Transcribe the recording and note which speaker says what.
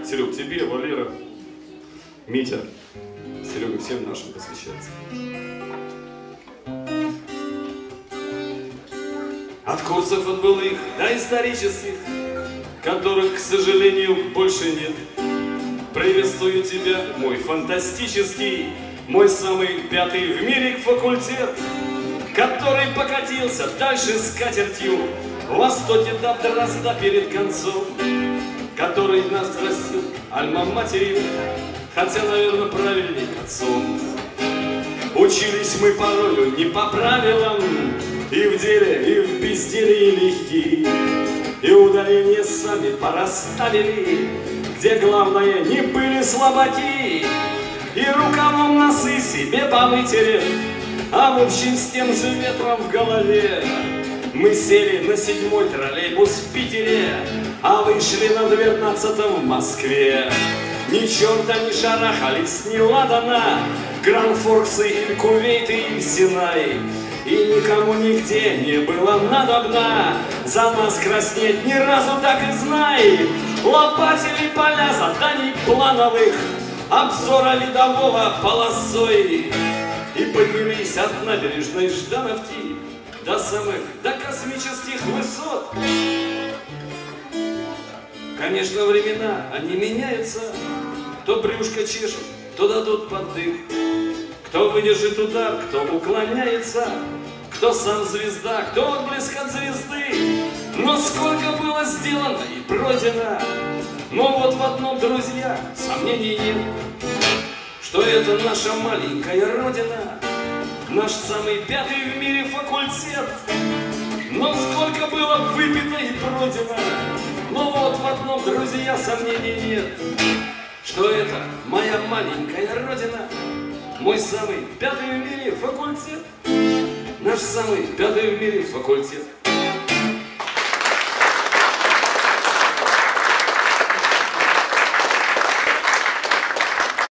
Speaker 1: Серег, тебе, Валера, Митя, Серега, всем нашим посвящается. От курсов от былых до исторических, которых, к сожалению, больше нет. Приветствую тебя, мой фантастический, мой самый пятый в мире факультет, который покатился дальше скатертью в востоке до дрозда перед концом, который нас растил альма-матерью, хотя, наверное, правильнее отцом. Учились мы порою не по правилам, и в деле, и в безделии легки, и ударения сами порасставили, где главное не были слабаки, и рукавом носы себе повытерев, а в общем с тем же ветром в голове. Мы сели на 7-й троллейбус в Питере, а вышли на 12-м в Москве. Ни черта не шарахались, ни ладана, Гранд-Форксы, или Кувейты, или Синай. И никому нигде не было надобно за нас краснеть, ни разу так и знай. Лопатили поля заданий плановых, обзора видового полосой, и поднялись от набережной Ждановки до космических высот. Конечно, времена, они меняются, то брюшко чешут, то дадут поддых. Кто выдержит удар, кто уклоняется, кто сам звезда, кто отблеск от звезды. Но сколько было сделано и пройдено, но вот в одном, друзья, сомнений нет, что это наша маленькая родина, наш самый пятый в мире факультет. Но сколько было выпито и пройдено, но вот в одном, друзья, сомнений нет, что это моя маленькая родина, мой самый пятый в мире факультет, наш самый пятый в мире факультет.